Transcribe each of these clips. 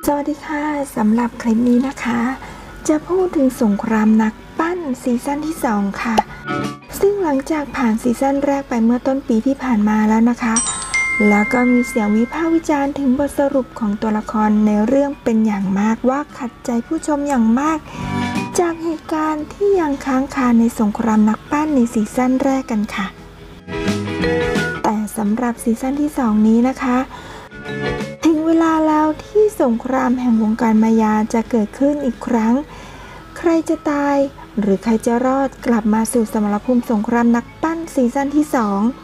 สวัสดีค่ะสำหรับคลิปนี้นะคะจะพูดถึงสงครามนักปั้นซีซั่นที่2ค่ะซึ่งหลังจากผ่านซีซั่นแรกไปเมื่อต้นปีที่ผ่านมาแล้วนะคะแล้วก็มีเสียงวิพากษ์วิจารณ์ถึงบทสรุปของตัวละครในเรื่องเป็นอย่างมากว่าขัดใจผู้ชมอย่างมากจากเหตุการณ์ที่ยังค้างคาในสงครามนักปั้นในซีซั่นแรกกันค่ะแต่สำหรับซีซั่นที่2นี้นะคะถึงเวลาแล้วที่สงครามแห่งวงการมายาจะเกิดขึ้นอีกครั้งใครจะตายหรือใครจะรอดกลับมาสู่สมรภูมิสงครามนักปั้นซีซั่นที่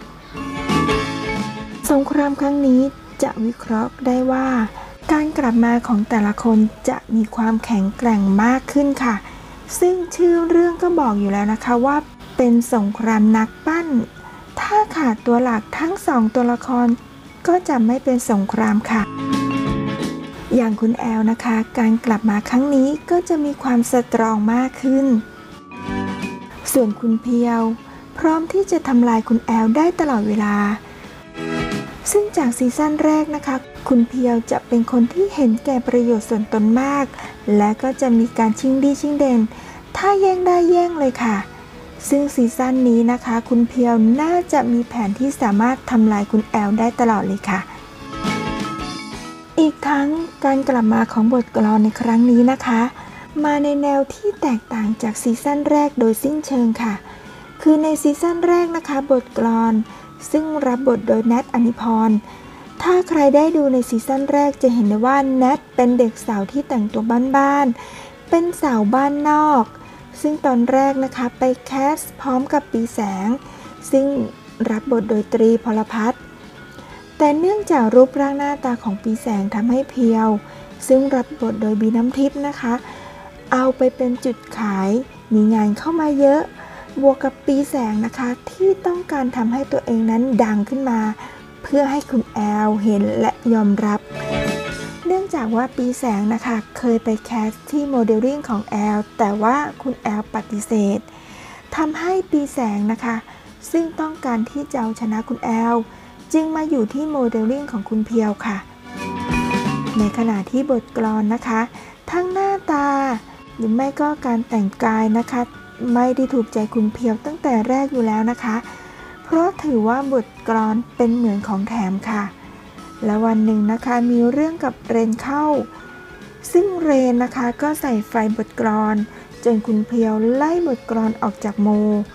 2สงครามครั้งนี้จะวิเคราะห์ได้ว่าการกลับมาของแต่ละคนจะมีความแข็งแกร่งมากขึ้นค่ะซึ่งชื่อเรื่องก็บอกอยู่แล้วนะคะว่าเป็นสงครามนักปั้นถ้าขาดตัวหลักทั้ง2ตัวละครก็จะไม่เป็นสงครามค่ะอย่างคุณแอลนะคะการกลับมาครั้งนี้ก็จะมีความสตรองมากขึ้นส่วนคุณเพียวพร้อมที่จะทำลายคุณแอลได้ตลอดเวลาซึ่งจากซีซั่นแรกนะคะคุณเพียวจะเป็นคนที่เห็นแก่ประโยชน์ส่วนตนมากและก็จะมีการชิงดีชิงเด่นถ้าแย่งได้แย่งเลยค่ะซึ่งซีซั่นนี้นะคะคุณเพียวน่าจะมีแผนที่สามารถทำลายคุณแอลได้ตลอดเลยค่ะอีกทั้งการกลับมาของบทกลอนในครั้งนี้นะคะมาในแนวที่แตกต่างจากซีซั่นแรกโดยสิ้นเชิงค่ะคือในซีซั่นแรกนะคะบทกลอนซึ่งรับบทโดยแนท อนิพรถ้าใครได้ดูในซีซั่นแรกจะเห็นได้ว่าแนทเป็นเด็กสาวที่แต่งตัวบ้านๆเป็นสาวบ้านนอกซึ่งตอนแรกนะคะไปแคสพร้อมกับปีแสงซึ่งรับบทโดยตรีพลพัฒน์แต่เนื่องจากรูปร่างหน้าตาของปีแสงทำให้เพียวซึ่งรับบทโดยบีน้ำทิพย์นะคะเอาไปเป็นจุดขายมีงานเข้ามาเยอะบวกกับปีแสงนะคะที่ต้องการทำให้ตัวเองนั้นดังขึ้นมาเพื่อให้คุณแอลเห็นและยอมรับเนื่องจากว่าปีแสงนะคะเคยไปแคสที่โมเดลลิ่งของแอลแต่ว่าคุณแอลปฏิเสธทำให้ปีแสงนะคะซึ่งต้องการที่จะเอาชนะคุณแอลจึงมาอยู่ที่โมเดลลิ่งของคุณเพียวค่ะในขณะที่บทกลอนนะคะทั้งหน้าตาหรือไม่ก็การแต่งกายนะคะไม่ได้ถูกใจคุณเพียวตั้งแต่แรกอยู่แล้วนะคะเพราะถือว่าบทกลอนเป็นเหมือนของแถมค่ะและวันหนึ่งนะคะมีเรื่องกับเรนเข้าซึ่งเรนนะคะก็ใส่ไฟบทกลอนจนคุณเพียวไล่บทกลอนออกจากโม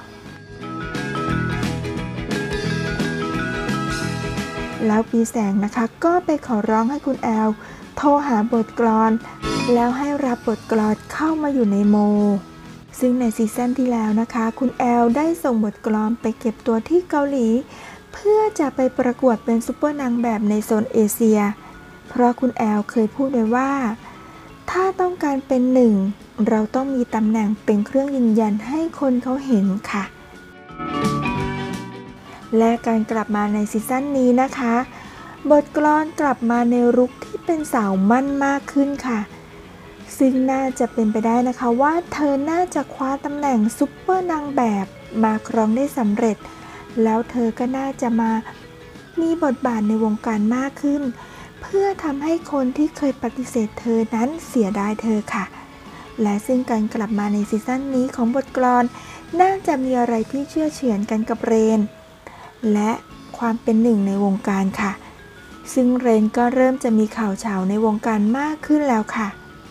แล้วปีแสงนะคะก็ไปขอร้องให้คุณแอลโทรหาบทกลอนแล้วให้รับบทกลอนเข้ามาอยู่ในโมซึ่งในซีซั่นที่แล้วนะคะคุณแอลได้ส่งบทกลอนไปเก็บตัวที่เกาหลีเพื่อจะไปประกวดเป็นซุปเปอร์นางแบบในโซนเอเชียเพราะคุณแอลเคยพูดไว้ว่าถ้าต้องการเป็นหนึ่งเราต้องมีตำแหน่งเป็นเครื่องยืนยันให้คนเขาเห็นค่ะและการกลับมาในซีซั่นนี้นะคะบทกลอนกลับมาในลุคที่เป็นสาวมั่นมากขึ้นค่ะซึ่งน่าจะเป็นไปได้นะคะว่าเธอน่าจะคว้าตำแหน่งซุปเปอร์นางแบบมาครองได้สำเร็จแล้วเธอก็น่าจะมามีบทบาทในวงการมากขึ้นเพื่อทำให้คนที่เคยปฏิเสธเธอนั้นเสียดายเธอค่ะและซึ่งการกลับมาในซีซั่นนี้ของบทกลอนน่าจะมีอะไรที่เชื่อเฉือนกันกับเรนและความเป็นหนึ่งในวงการค่ะซึ่งเรนก็เริ่มจะมีข่าวเฉาในวงการมากขึ้นแล้วค่ะ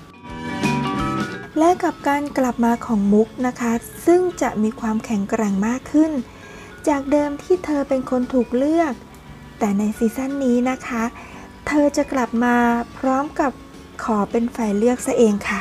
และกับการกลับมาของมุกนะคะซึ่งจะมีความแข็งแกร่งมากขึ้นจากเดิมที่เธอเป็นคนถูกเลือกแต่ในซีซั่นนี้นะคะเธอจะกลับมาพร้อมกับขอเป็นฝ่ายเลือกซะเองค่ะ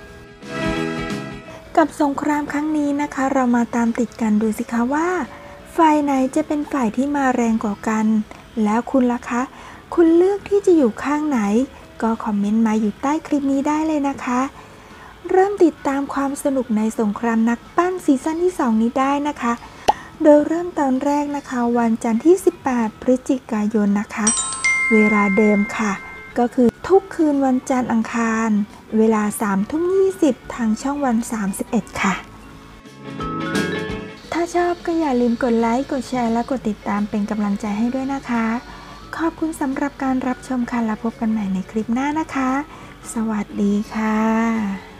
กับสงครามครั้งนี้นะคะเรามาตามติดกันดูสิคะว่าฝ่ายไหนจะเป็นฝ่ายที่มาแรงกว่ากันแล้วคุณล่ะคะคุณเลือกที่จะอยู่ข้างไหนก็คอมเมนต์มาอยู่ใต้คลิปนี้ได้เลยนะคะเริ่มติดตามความสนุกในสงครามนักปั้นซีซั่นที่2นี้ได้นะคะโดยเริ่มตอนแรกนะคะวันจันทร์ที่18พฤศจิกายนนะคะเวลาเดิมค่ะก็คือทุกคืนวันจันทร์อังคารเวลา 20:20 ทางช่องวัน31ค่ะถ้าชอบก็อย่าลืมกดไลค์กดแชร์และกดติดตามเป็นกำลังใจให้ด้วยนะคะขอบคุณสำหรับการรับชมค่ะแล้วพบกันใหม่ในคลิปหน้านะคะสวัสดีค่ะ